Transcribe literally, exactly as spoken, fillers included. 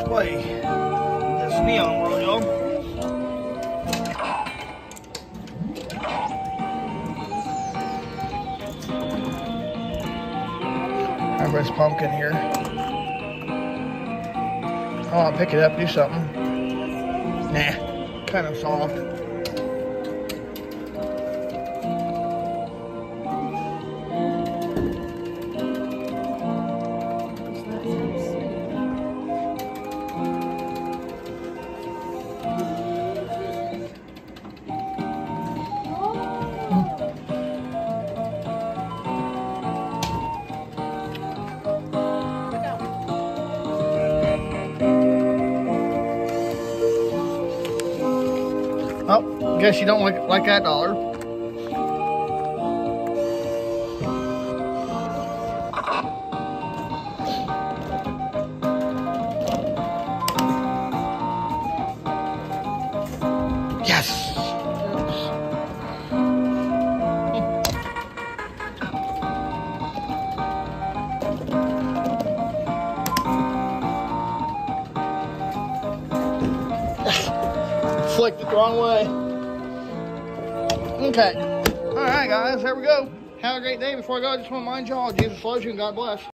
display this neon world, y'all. Everybody's pumpkin here. Oh, I'll pick it up, do something. Nah, kind of soft. Oh, guess you don't like, like that dollar. Yes! Flicked it the wrong way. Okay. Alright guys, there we go. Have a great day. Before I go, I just want to mind y'all, Jesus loves you and God bless.